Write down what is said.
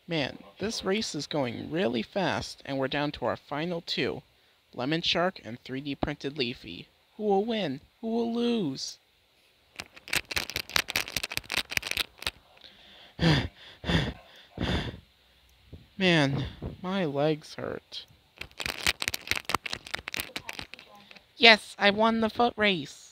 Man, this race is going really fast, and we're down to our final two. Lemon Shark and 3D printed Leafy. Who will win? Who will lose? Man, my legs hurt. Yes, I won the foot race.